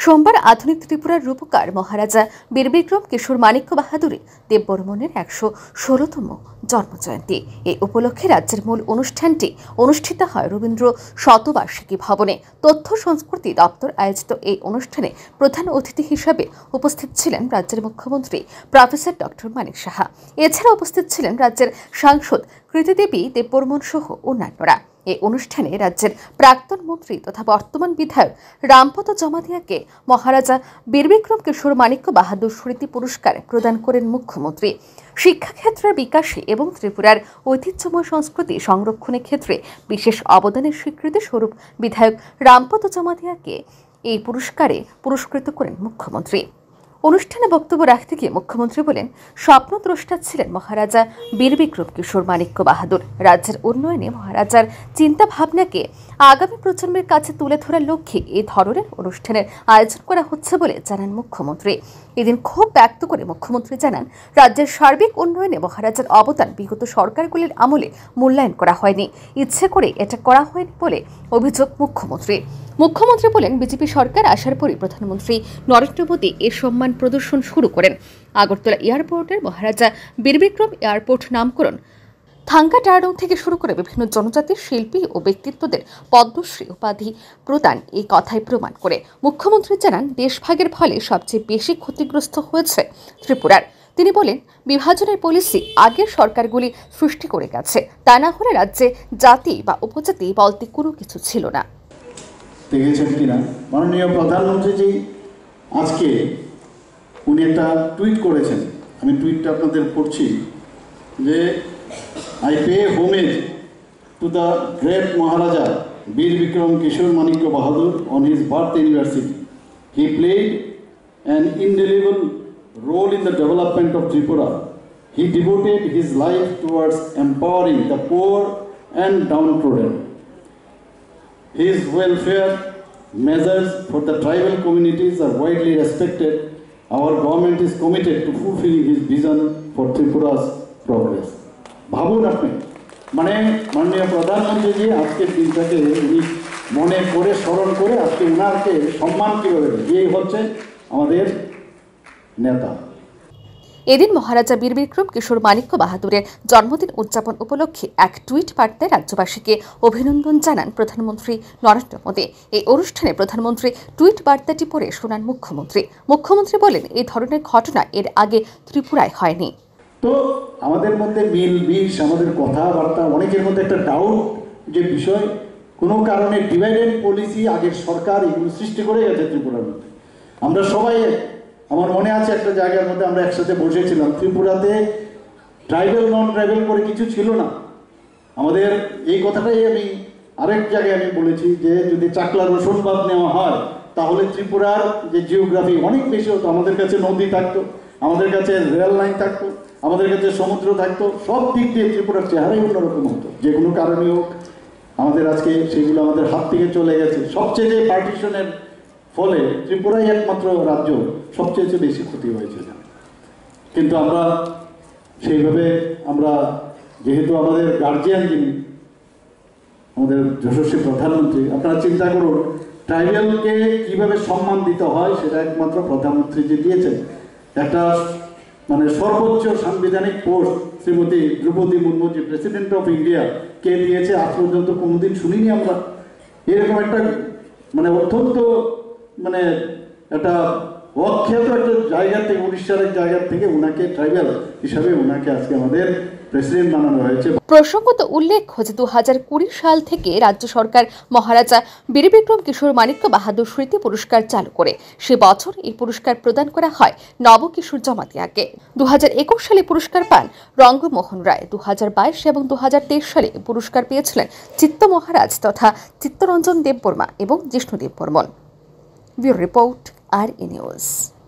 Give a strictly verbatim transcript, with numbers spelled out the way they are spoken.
সোমবার আধুনিক ত্রিপুরার রূপকার মহারাজা বীরবিক্রম কিশোর মাণিক্য বাহাদুর দেববর্মনের একশো ষোলতম জন্মজয়ন্তী। এই উপলক্ষে রাজ্যের মূল অনুষ্ঠানটি অনুষ্ঠিত হয় রবীন্দ্র শতবার্ষিকী ভবনে। তথ্য সংস্কৃতি দপ্তর আয়োজিত এই অনুষ্ঠানে প্রধান অতিথি হিসাবে উপস্থিত ছিলেন রাজ্যের মুখ্যমন্ত্রী প্রফেসর ডক্টর মানিক সাহা। এছাড়া উপস্থিত ছিলেন রাজ্যের সাংসদ কৃতিদেবী দেববর্মন সহ অন্যান্যরা। এই অনুষ্ঠানে রাজ্যের প্রাক্তন মন্ত্রী তথা বর্তমান বিধায়ক রামপদ জমাতিয়াকে মহারাজা বীরবিক্রম কিশোর মাণিক্য বাহাদুর স্মৃতি পুরস্কার প্রদান করেন মুখ্যমন্ত্রী। শিক্ষাক্ষেত্রের বিকাশে এবং ত্রিপুরার ঐতিহ্যময় সংস্কৃতি সংরক্ষণের ক্ষেত্রে বিশেষ অবদানের স্বীকৃতি স্বরূপ বিধায়ক রামপদ জমাতিয়াকে এই পুরস্কারে পুরস্কৃত করেন মুখ্যমন্ত্রী। অনুষ্ঠানে বক্তব্য রাখতে গিয়ে মুখ্যমন্ত্রী বলেন, স্বপ্নদ্রষ্টা ছিলেন মহারাজা বীরবিক্রম কিশোর মাণিক্য বাহাদুর। রাজ্যের উন্নয়নে মহারাজার চিন্তা ভাবনাকে আগামী প্রজন্মের কাছে তুলে ধরার লক্ষ্যে এই ধরনের অনুষ্ঠানের আয়োজন করা হচ্ছে বলে জানান মুখ্যমন্ত্রী। এদিন ক্ষোভ ব্যক্ত করে মুখ্যমন্ত্রী জানান, রাজ্যের সার্বিক উন্নয়নে মহারাজার অবদান বিগত সরকারগুলির আমলে মূল্যায়ন করা হয়নি, ইচ্ছে করে এটা করা হয়নি বলে অভিযোগ মুখ্যমন্ত্রী। মুখ্যমন্ত্রী বলেন, বিজেপি সরকার আসার পরই প্রধানমন্ত্রী নরেন্দ্র মোদী এর সম্মান প্রদর্শন শুরু করেন। আগরতলা এয়ারপোর্টের মহারাজা বীরবিক্রম এয়ারপোর্ট নামকরণ, থাঙ্গা টার্ডং থেকে শুরু করে বিভিন্ন জনজাতির শিল্পী ও ব্যক্তিত্বদের পদ্মশ্রী উপাধি প্রদান এই কথাই প্রমাণ করে। মুখ্যমন্ত্রী জানান, দেশভাগের ফলে সবচেয়ে বেশি ক্ষতিগ্রস্ত হয়েছে ত্রিপুরার। তিনি বলেন, বিভাজনের পলিসি আগের সরকারগুলি সৃষ্টি করে গেছে, তা না হলে রাজ্যে জাতি বা উপজাতি বলতে কোনো কিছু ছিল না। দেখেছেন কিনা মাননীয় প্রধানমন্ত্রীজি আজকে উনি একটা টুইট করেছেন, আমি টুইটটা আপনাদের পড়ছি যে I pay homage to the great Maharaja Bir Bikram Kishore Manikya Bahadur on his birth anniversary. He played an indelible role in the development of Tripura. He devoted his life towards empowering the poor and downtrodden. His welfare measures for the tribal communities are widely respected. Our government is committed to fulfilling his vision for Tripura's progress. ভাবুন আপনি, মানে মাননীয় প্রধানমন্ত্রীজি আজকের দিনটাকে উনি মনে করে স্মরণ করে আজকে উনারকে সম্মান কীভাবে দেয়, এই হচ্ছে আমাদের নেতা। এদিন মহারাজা বীরবিক্রম কিশোর মাণিক্য বাহাদুরের জন্মদিন উদযাপন উপলক্ষে এক টুইট বার্তায় রাজ্যবাসীকে অভিনন্দন জানান প্রধানমন্ত্রী নরেন্দ্র মোদী। এই অনুষ্ঠানে প্রধানমন্ত্রী টুইট বার্তাটি পড়ে শোনান মুখ্যমন্ত্রী। মুখ্যমন্ত্রী বলেন, এই ধরনের ঘটনা এর আগে ত্রিপুরায় হয়নি। তো আমাদের মধ্যে মিল বিষ, আমাদের কথাবার্তা, অনেকের মধ্যে একটা ডাউট যে বিষয় কোনো কারণে ডিভাইডেড পলিসি আগের সরকার এগুলো সৃষ্টি করে গেছে ত্রিপুরার মধ্যে। আমরা সবাই, আমার মনে আছে একটা জায়গার মধ্যে আমরা একসাথে বসেছিলাম, ত্রিপুরাতে ট্রাইবেল নন ট্রাইবেল করে কিছু ছিল না। আমাদের এই কথাটাই আমি আরেক জায়গায় আমি বলেছি যে যদি চাকলা রসুন বাদ নেওয়া হয় তাহলে ত্রিপুরার যে জিওগ্রাফি অনেক বেশি হতো। আমাদের কাছে নদী থাকতো, আমাদের কাছে রেল লাইন থাকতো, আমাদের কাছে সমুদ্র থাকতো, সব দিক দিয়ে ত্রিপুরার চেহারাই অন্যরকম হতো। যে কোনো কারণে হোক আমাদের আজকে সেগুলো আমাদের হাত থেকে চলে গেছে। সবচেয়ে যে পার্টিশনের ফলে ত্রিপুরাই একমাত্র রাজ্য সবচেয়ে বেশি ক্ষতি হয়েছে। কিন্তু আমরা সেইভাবে আমরা যেহেতু আমাদের গার্জিয়ান যিনি আমাদের যশস্বী প্রধানমন্ত্রী, আপনারা চিন্তা করুন ট্রাইবেলকে কিভাবে সম্মান দিতে হয় সেটা একমাত্র প্রধানমন্ত্রী যে দিয়েছেন। একটা মানে সর্বোচ্চ সাংবিধানিক পোস্ট শ্রীমতী দ্রৌপদী মুর্মু যে প্রেসিডেন্ট অফ ইন্ডিয়া কে দিয়েছে, আজ পর্যন্ত কোনোদিন শুনিনি আমরা। এরকম একটা মানে অত্যন্ত মানে একটা অখ্যাত একটা জায়গা থেকে, উড়িষ্যার এক জায়গা থেকে উনাকে ট্রাইবেল হিসাবে উনাকে আজকে আমাদের প্রেসিডেন্ট বানানো হয়েছে। প্রসঙ্গত উল্লেখ্য যে দু হাজার কুড়ি সাল থেকে রাজ্য সরকার মহারাজা বীরবিক্রম কিশোর মাণিক্য বাহাদুর স্মৃতি পুরস্কার চালু করে সে বছর এই পুরস্কার প্রদান করা হয় নবকিশোর জমাতিয়াকে। দু হাজার একুশ সালে পুরস্কার পান রঙ্গমোহন রায়। দু হাজার বাইশ এবং দু হাজার তেইশ সালে পুরস্কার পেয়েছিলেন চিত্ত মহারাজ তথা চিত্তরঞ্জন দেববর্মা এবং Jishnu Debbarman. Bureau report R E news.